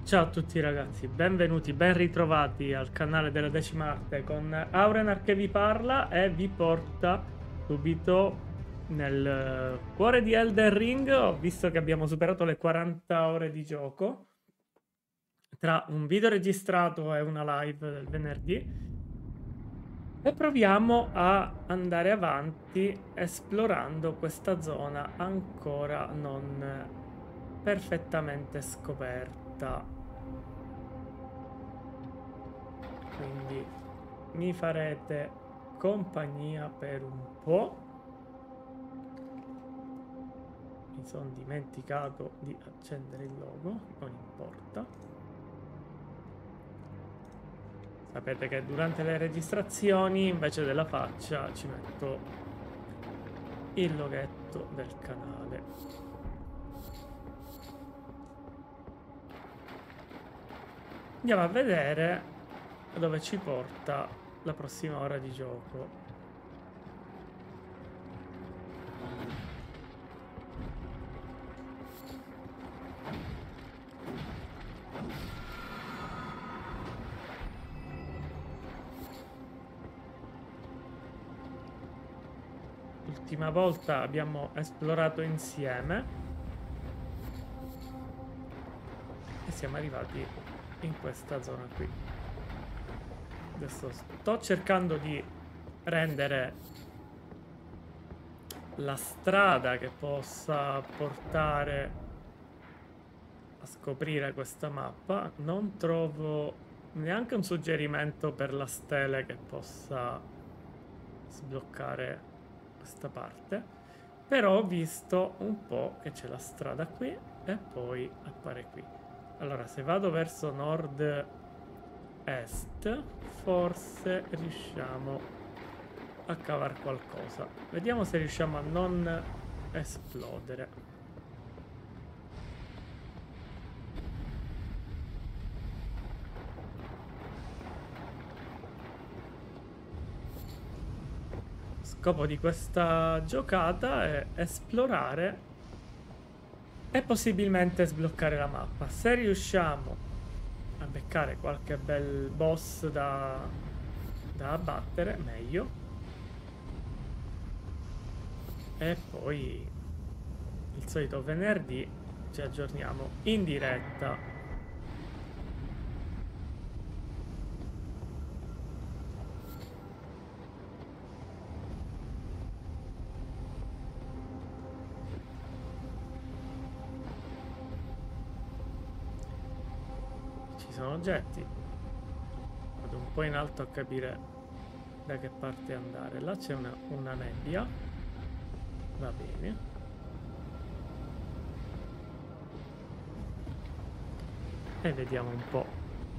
Ciao a tutti ragazzi, benvenuti, ben ritrovati al canale della Decima Arte con Aurenar che vi parla e vi porta subito nel cuore di Elden Ring. Ho visto che abbiamo superato le 40 ore di gioco tra un video registrato e una live del venerdì e proviamo a andare avanti esplorando questa zona ancora non perfettamente scoperta. Quindi mi farete compagnia per un po'. Mi sono dimenticato di accendere il logo, non importa. Sapete che durante le registrazioni invece della faccia ci metto il loghetto del canale. Andiamo a vedere dove ci porta la prossima ora di gioco. L'ultima volta abbiamo esplorato insieme e siamo arrivati in questa zona qui. Adesso sto cercando di rendere la strada che possa portare a scoprire questa mappa. Non trovo neanche un suggerimento per la stele che possa sbloccare questa parte, però ho visto un po' che c'è la strada qui e poi appare qui. Allora, se vado verso nord-est, forse riusciamo a cavare qualcosa. Vediamo se riusciamo a non esplodere. Scopo di questa giocata è esplorare e possibilmente sbloccare la mappa. Se riusciamo a beccare qualche bel boss da abbattere, meglio. E poi il solito venerdì ci aggiorniamo in diretta. Ci sono oggetti. Vado un po' in alto a capire da che parte andare. Là c'è una nebbia. Va bene. E vediamo un po'.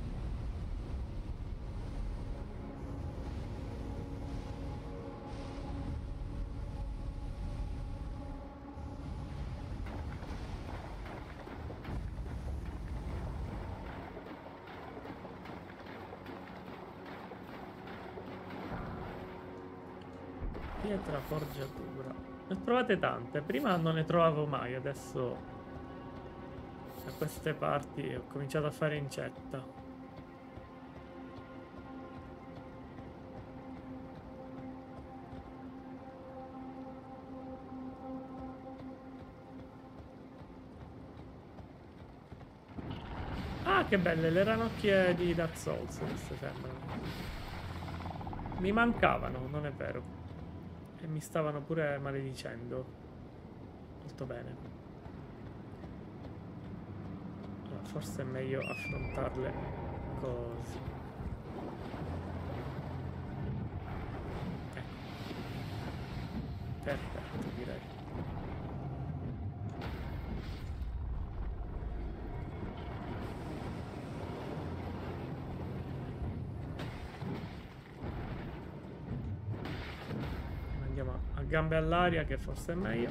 Pietra forgiatura. Ne ho trovate tante. Prima non ne trovavo mai, adesso da queste parti ho cominciato a fare incetta. Ah, che belle le ranocchie di Dark Souls, queste sembrano. Mi mancavano, non è vero. E mi stavano pure maledicendo. Molto bene. Allora, forse è meglio affrontarle così. Ecco. Perfetto, direi. Andiamo a gambe all'aria che forse è meglio.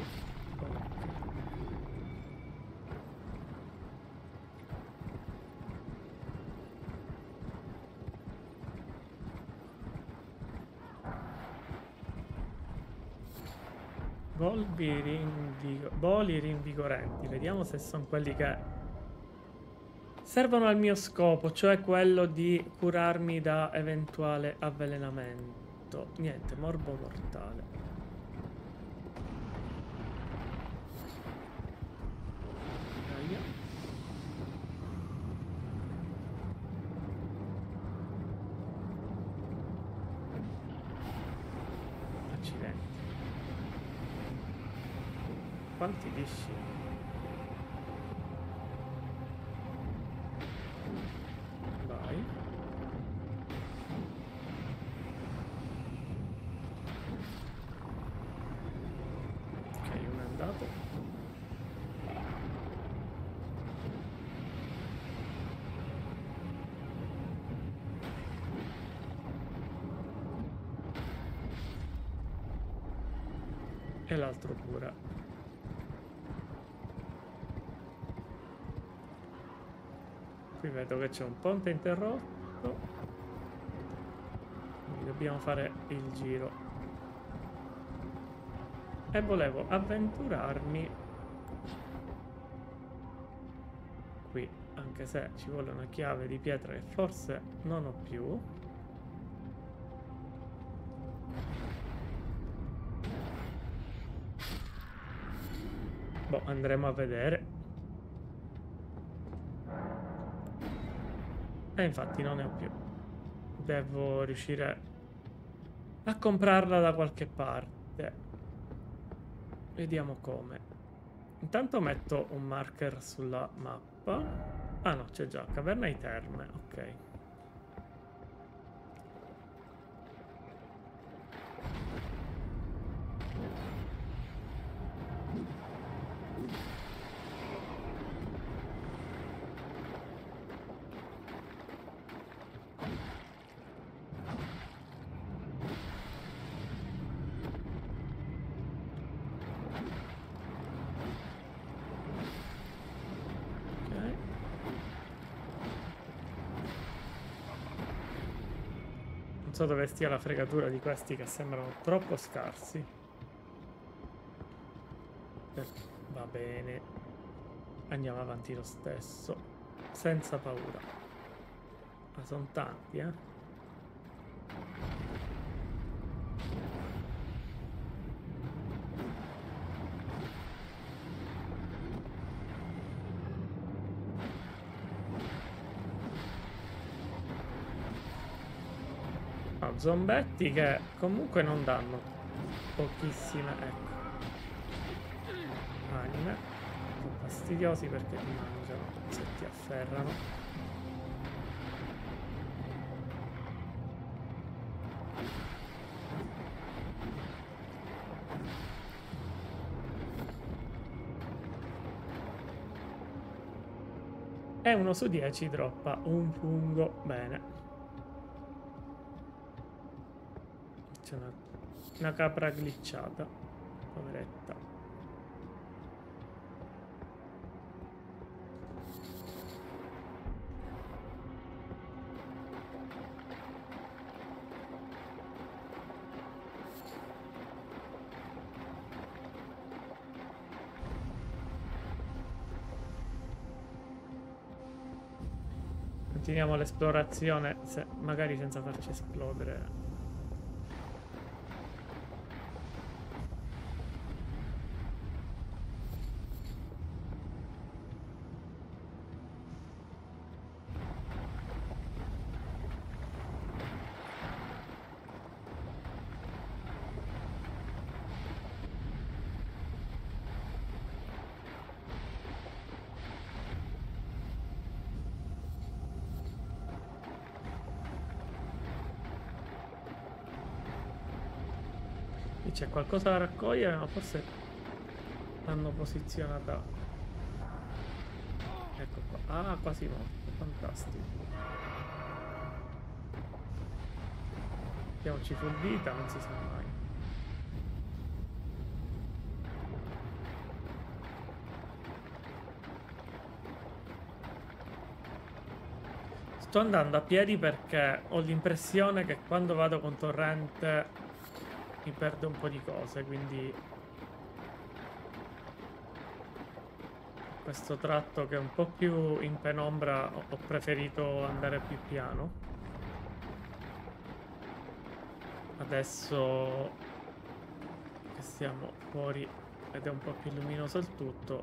Boli rinvigorenti. Vediamo se sono quelli che servono al mio scopo, cioè quello di curarmi da eventuale avvelenamento. Niente, morbo mortale. Aia. Accidenti. Quanti lisci? Vai. Ok, uno è andato. E l'altro pure. Qui vedo che c'è un ponte interrotto. Quindi dobbiamo fare il giro. E volevo avventurarmi qui, anche se ci vuole una chiave di pietra che forse non ho più. Boh, andremo a vedere. E infatti non ne ho più. Devo riuscire a comprarla da qualche parte. Vediamo come. Intanto metto un marker sulla mappa. Ah no, c'è già. Caverna di Terme. Ok. Non so dove stia la fregatura di questi che sembrano troppo scarsi. Va bene. Andiamo avanti lo stesso. Senza paura. Ma sono tanti, eh? Zombetti che comunque non danno pochissime, ecco, anime. Sono fastidiosi perché ti mangiano se ti afferrano. E 1 su 10 droppa un fungo. Bene. C'è una capra glitchata, poveretta. Continuiamo l'esplorazione, magari senza farci esplodere. C'è qualcosa da raccogliere, ma forse l'hanno posizionata. Ecco qua. Ah, quasi morto. Fantastico. Mettiamoci full vita, non si sa mai. Sto andando a piedi perché ho l'impressione che quando vado con torrente mi perdo un po' di cose, quindi questo tratto che è un po' più in penombra ho preferito andare più piano. Adesso che siamo fuori ed è un po' più luminoso il tutto,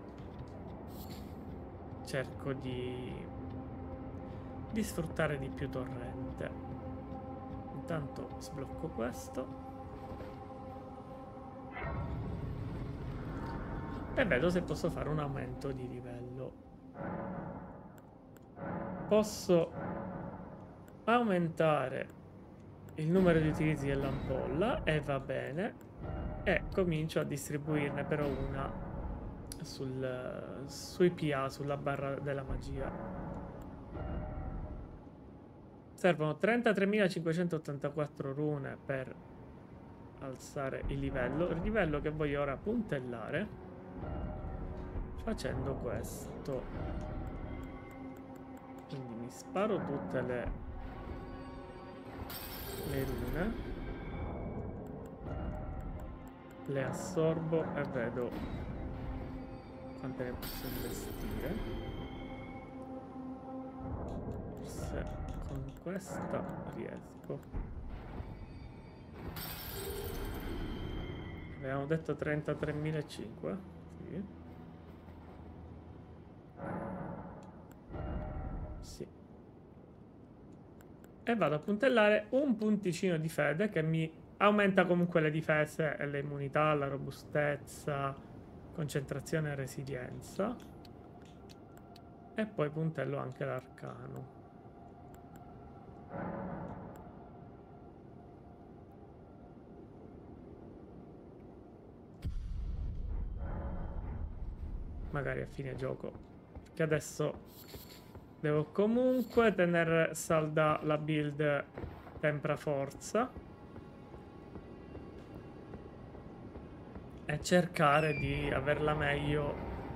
cerco di sfruttare di più torrente. Intanto sblocco questo e vedo se posso fare un aumento di livello. Posso aumentare il numero di utilizzi dell'ampolla e va bene, e comincio a distribuirne però una sui PA, sulla barra della magia. Servono 33.584 rune per alzare il livello che voglio ora puntellare facendo questo. Quindi mi sparo tutte le rune, le assorbo e vedo quante ne posso investire. Forse con questa riesco. Avevamo detto 33.500. Sì. Sì. E vado a puntellare un punticino di fede che mi aumenta comunque le difese e le immunità, la robustezza, concentrazione e resilienza. E poi puntello anche l'arcano. Magari a fine gioco, che adesso devo comunque tenere salda la build tempra forza e cercare di averla meglio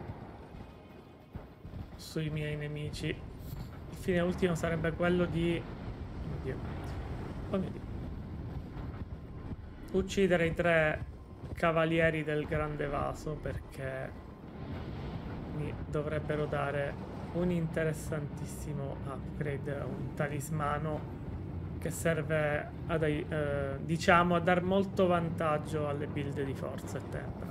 sui miei nemici. Il fine ultimo sarebbe quello di oh mio Dio, uccidere i 3 cavalieri del grande vaso, perché mi dovrebbero dare un interessantissimo upgrade, un talismano che serve a diciamo a dar molto vantaggio alle build di forza e tempra.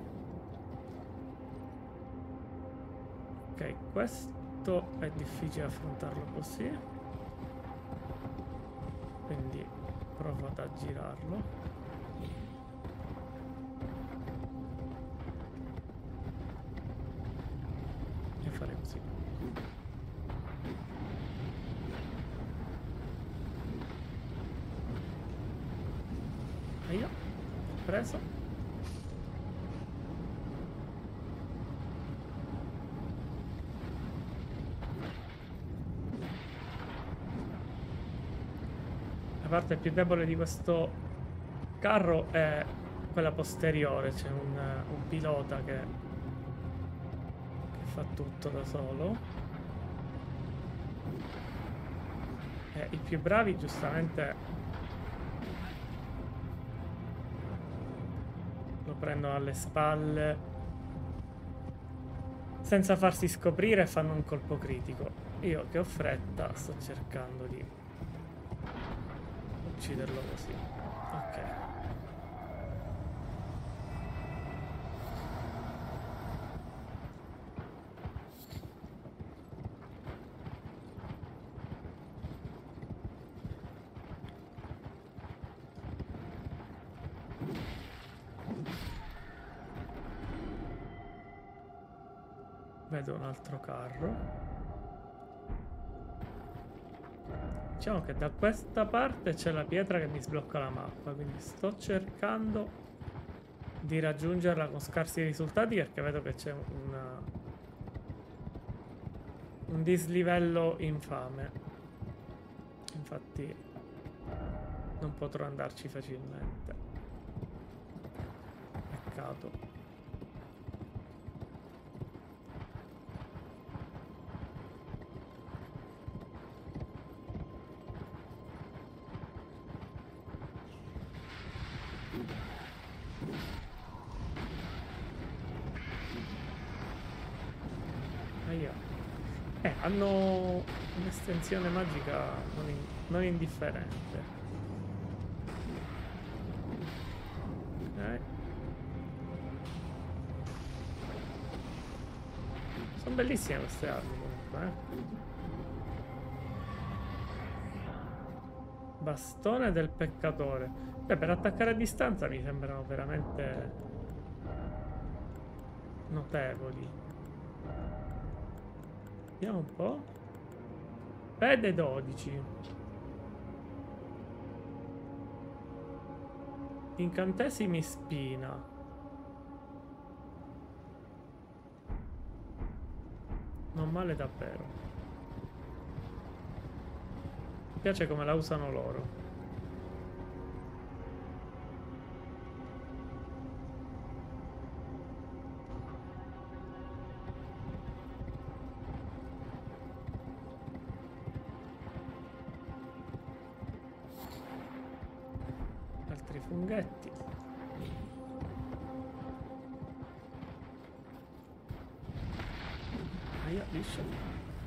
Ok, questo è difficile affrontarlo così, quindi provo ad aggirarlo. Fare così. E io ho preso. La parte più debole di questo carro è quella posteriore, c'è un pilota che fa tutto da solo, e i più bravi giustamente lo prendono alle spalle senza farsi scoprire e fanno un colpo critico. Io che ho fretta sto cercando di ucciderlo così. Ok. Vedo un altro carro. Diciamo che da questa parte c'è la pietra che mi sblocca la mappa, quindi sto cercando di raggiungerla con scarsi risultati, perché vedo che c'è un dislivello infame. Infatti non potrò andarci facilmente. Peccato. Hanno un'estensione magica non indifferente. Ok. Sono bellissime queste armi comunque, Bastone del peccatore. Beh, per attaccare a distanza mi sembrano veramente notevoli. Vediamo un po'. Fede 12. Incantesimi spina. Non male davvero. Mi piace come la usano loro. Altri funghetti. Aia, liscio.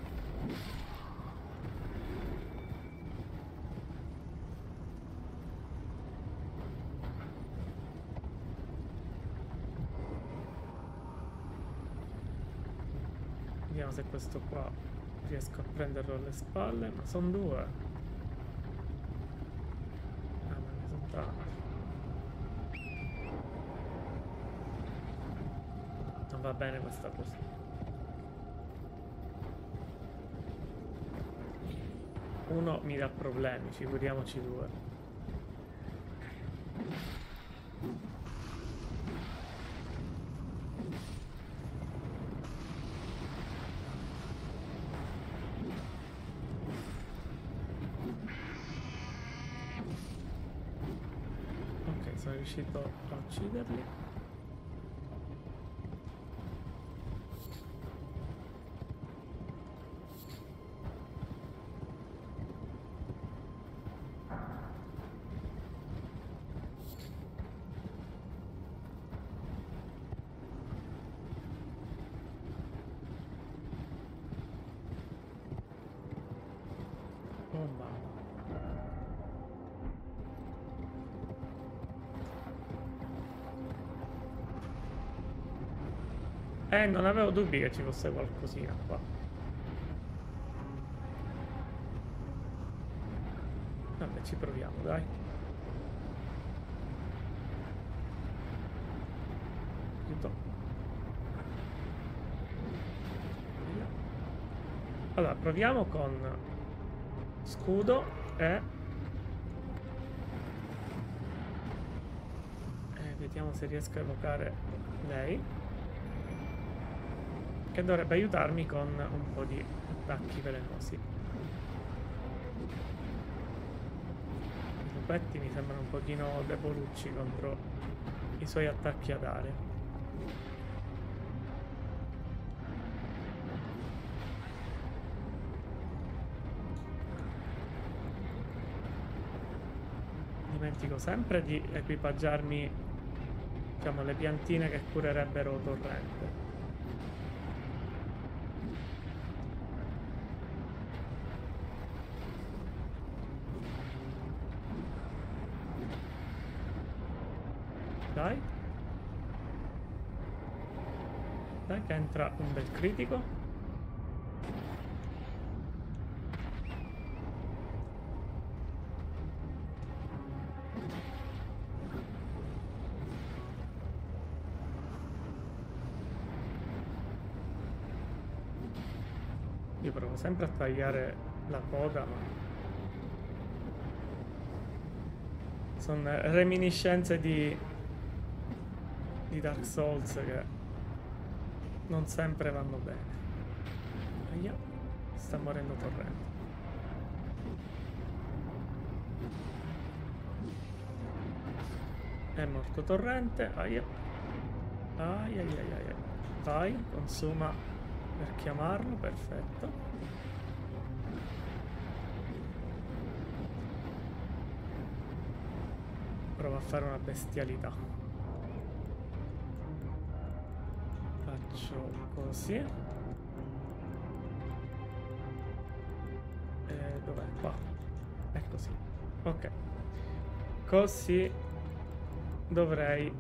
Vediamo se questo qua riesco a prenderlo alle spalle, ma sono due. Ah, ma ne sono tanti. Non va bene questa cosa. Uno mi dà problemi, figuriamoci due. Ok, sono riuscito a ucciderli. Non avevo dubbi che ci fosse qualcosina qua. Vabbè, ci proviamo, dai. Aiuto. Allora, proviamo con scudo e vediamo se riesco a evocare lei, che dovrebbe aiutarmi con un po' di attacchi velenosi. I lupetti mi sembrano un pochino debolucci contro i suoi attacchi ad aria. Dimentico sempre di equipaggiarmi, diciamo, le piantine che curerebbero torrente. Dai. Dai che entra un bel critico. Io provo sempre a tagliare la coda, ma sono reminiscenze di Dark Souls che non sempre vanno bene. Aia, sta morendo torrente. È morto torrente. Aia. Aia, aia, aia. Vai, consuma per chiamarlo, perfetto. Prova a fare una bestialità. Faccio così. Dov'è? Qua. È così. Ok. Così dovrei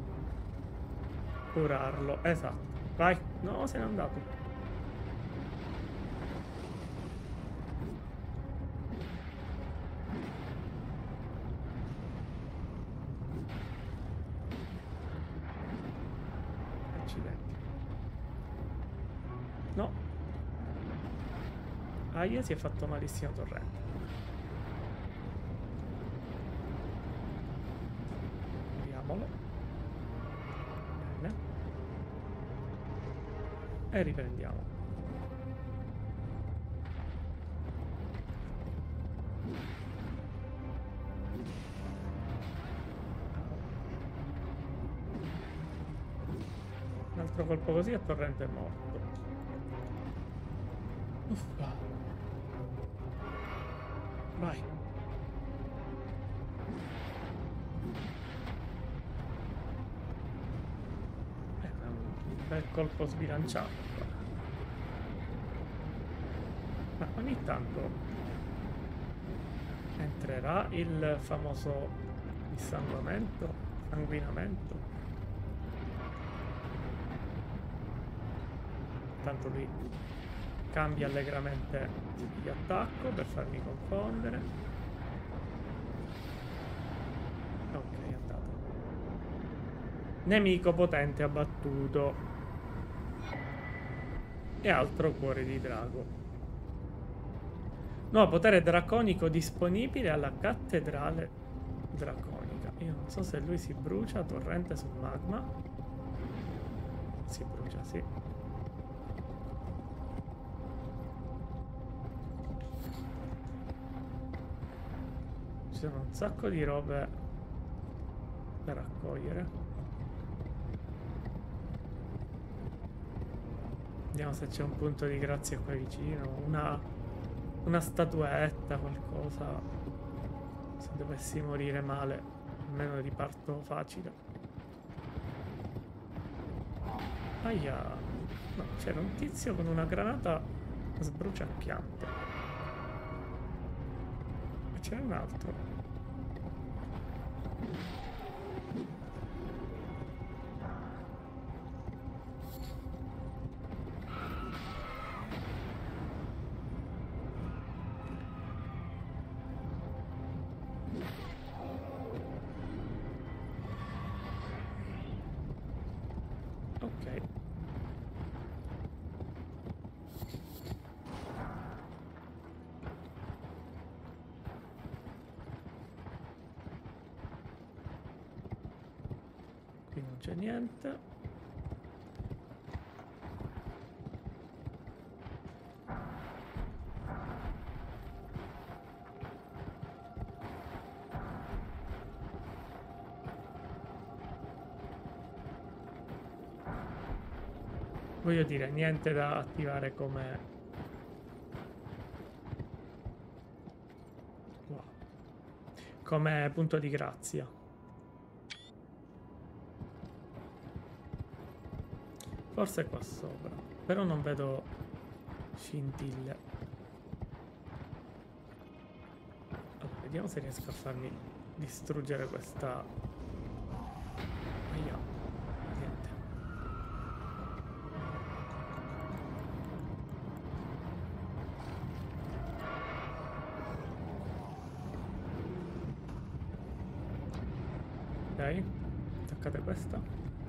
curarlo. Esatto. Vai. No, se n'è andato. Accidenti. No. Aia, si è fatto malissimo torrente. Vediamolo. Bene. E riprendiamo. Un altro colpo così e torrente è morto. Uffa. Vai. Un bel colpo sbilanciato. Ma ogni tanto entrerà il famoso sanguinamento. Tanto lui cambia allegramente di attacco per farmi confondere. Ok, è andato. Nemico potente abbattuto. E altro cuore di drago. Nuovo potere draconico disponibile alla cattedrale draconica. Io non so se lui si brucia. Torrente sul magma. Si brucia, sì. Ci sono un sacco di robe da raccogliere. Vediamo se c'è un punto di grazia qua vicino. Una statuetta, qualcosa. Se dovessi morire male, almeno riparto facile. Aia. No, c'era un tizio con una granata sbruciacchiante. E c'era un altro. Ok. Qui non c'è niente. Voglio dire, niente da attivare come... Wow. Come punto di grazia. Forse qua sopra. Però non vedo scintille. Allora, vediamo se riesco a farmi distruggere questa... Aia. Niente. Ok, attaccate questa.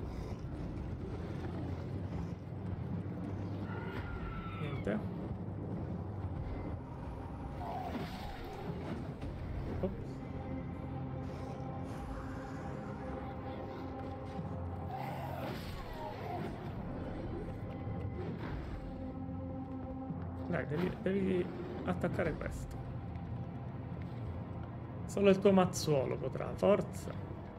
Niente. Ops. Dai, devi attaccare questo. Solo il tuo mazzuolo potrà, forza.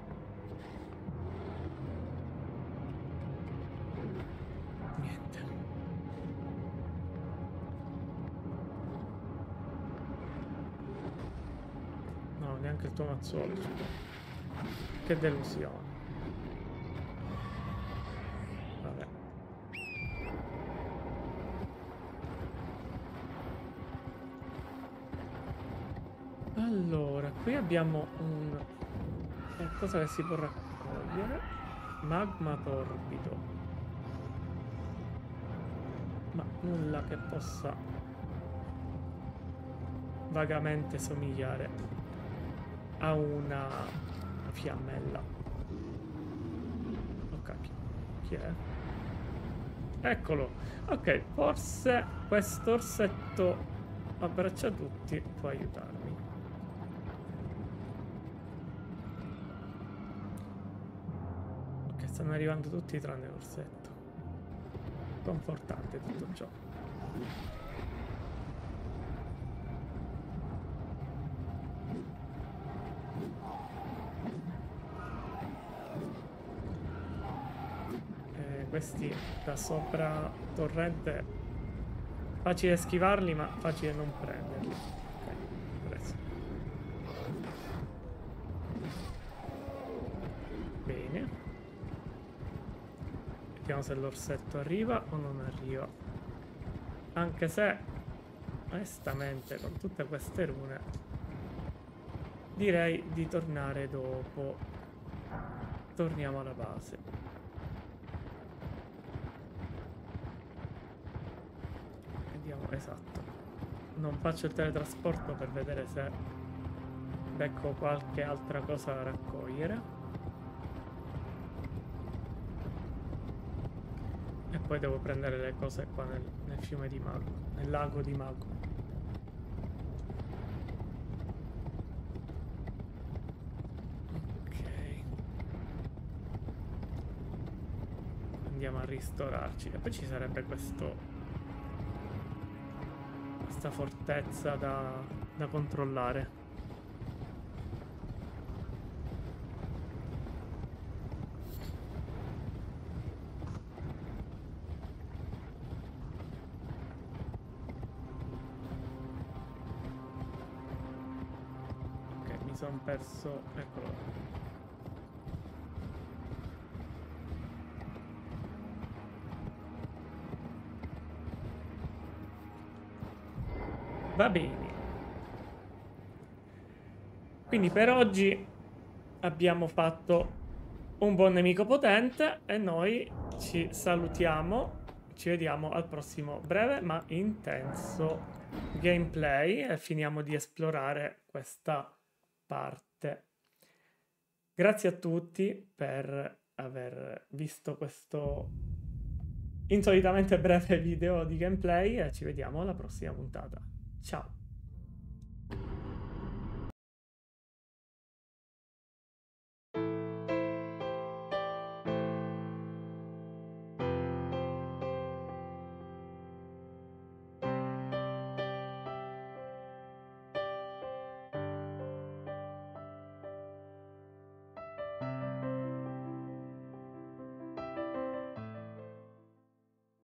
Neanche il tuo mazzuolo. Che delusione. Vabbè. Allora, qui abbiamo un qualcosa che si può raccogliere. Magma torbido. Ma nulla che possa vagamente somigliare a una fiammella. Oh cacchio, chi è? Eccolo. Ok, forse questo orsetto abbraccia tutti può aiutarmi. Ok, stanno arrivando tutti tranne l'orsetto. Confortante tutto ciò. Questi da sopra torrente facile schivarli, ma facile non prenderli. Ok, preso. Bene. Vediamo se l'orsetto arriva o non arriva. Anche se, onestamente, con tutte queste rune, direi di tornare dopo. Torniamo alla base. Vediamo, esatto. Non faccio il teletrasporto per vedere se becco qualche altra cosa da raccogliere. E poi devo prendere le cose qua nel fiume di Mago, nel lago di Mago. Ok. Andiamo a ristorarci. E poi ci sarebbe questa fortezza da controllare. Mi sono perso, eccolo. Va bene. Quindi per oggi abbiamo fatto un buon nemico potente e noi ci salutiamo. Ci vediamo al prossimo breve ma intenso gameplay e finiamo di esplorare questa parte. Grazie a tutti per aver visto questo insolitamente breve video di gameplay e ci vediamo alla prossima puntata. Ciao!